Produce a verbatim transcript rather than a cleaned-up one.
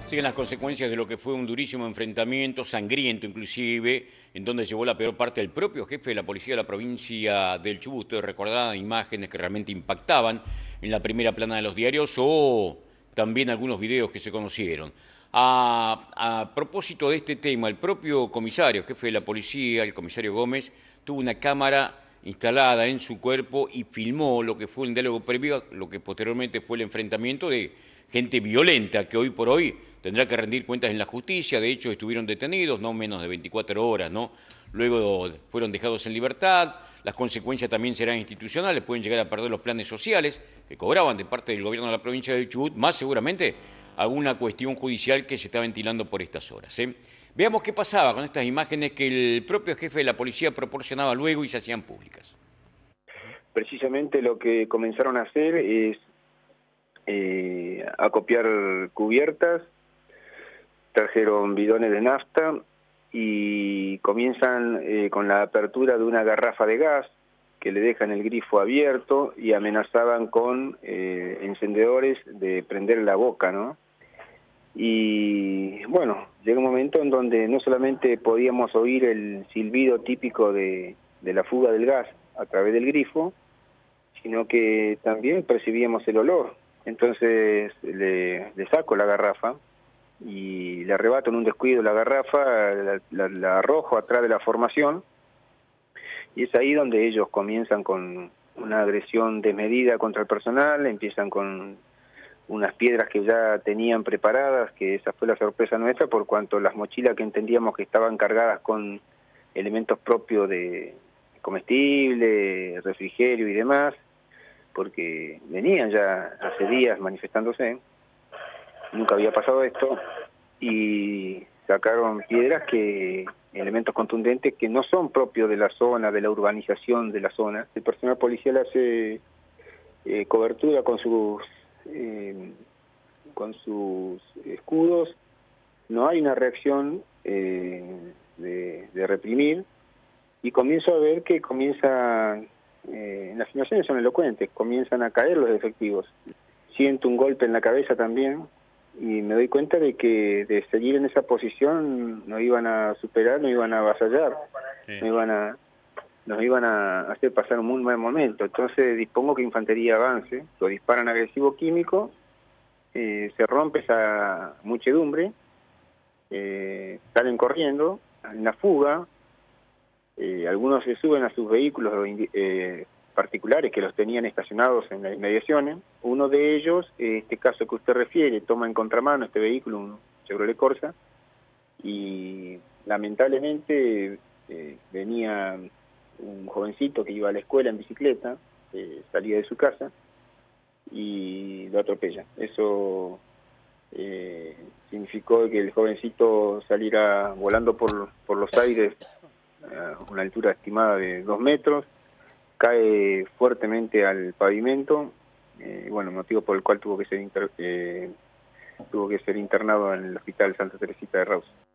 Siguen las consecuencias de lo que fue un durísimo enfrentamiento, sangriento inclusive, en donde llevó la peor parte el propio jefe de la policía de la provincia del Chubut. Ustedes recordarán imágenes que realmente impactaban en la primera plana de los diarios o también algunos videos que se conocieron. A, a propósito de este tema, el propio comisario, jefe de la policía, el comisario Gómez, tuvo una cámara instalada en su cuerpo y filmó lo que fue un diálogo previo, lo que posteriormente fue el enfrentamiento de gente violenta que hoy por hoy tendrá que rendir cuentas en la justicia. De hecho, estuvieron detenidos no menos de veinticuatro horas, ¿no? Luego fueron dejados en libertad. Las consecuencias también serán institucionales, pueden llegar a perder los planes sociales que cobraban de parte del gobierno de la provincia de Chubut, más seguramente alguna cuestión judicial que se está ventilando por estas horas, ¿eh? Veamos qué pasaba con estas imágenes que el propio jefe de la policía proporcionaba luego y se hacían públicas. Precisamente lo que comenzaron a hacer es eh, acopiar cubiertas, trajeron bidones de nafta y comienzan eh, con la apertura de una garrafa de gas que le dejan el grifo abierto y amenazaban con eh, encendedores de prender la boca, ¿no? Y bueno, llega un momento en donde no solamente podíamos oír el silbido típico de, de la fuga del gas a través del grifo, sino que también percibíamos el olor. Entonces le, le saco la garrafa y le arrebato en un descuido la garrafa, la, la, la arrojo atrás de la formación, y es ahí donde ellos comienzan con una agresión desmedida contra el personal, empiezan con unas piedras que ya tenían preparadas, que esa fue la sorpresa nuestra, por cuanto las mochilas que entendíamos que estaban cargadas con elementos propios de comestible, refrigerio y demás, porque venían ya hace días manifestándose, nunca había pasado esto, y sacaron piedras que, elementos contundentes que no son propios de la zona, de la urbanización de la zona. El personal policial hace eh, cobertura con sus eh, con sus escudos, no hay una reacción eh, de, de reprimir, y comienzo a ver que comienzan, eh, las filmaciones son elocuentes, comienzan a caer los efectivos. Siento un golpe en la cabeza también, y me doy cuenta de que de seguir en esa posición no iban a superar, no iban a avasallar, sí. no iban a, nos iban a hacer pasar un muy mal momento. Entonces dispongo que infantería avance, lo disparan agresivo químico, eh, se rompe esa muchedumbre, eh, salen corriendo, en la fuga, eh, algunos se suben a sus vehículos eh, particulares que los tenían estacionados en las inmediaciones. Uno de ellos, este caso que usted refiere, toma en contramano este vehículo, un Chevrolet Corsa, y lamentablemente eh, venía un jovencito que iba a la escuela en bicicleta, eh, salía de su casa y lo atropella. Eso eh, significó que el jovencito saliera volando por, por los aires a una altura estimada de dos metros, cae fuertemente al pavimento, eh, bueno, motivo por el cual tuvo que ser inter, eh, tuvo que ser internado en el Hospital Santa Teresita de Rawson.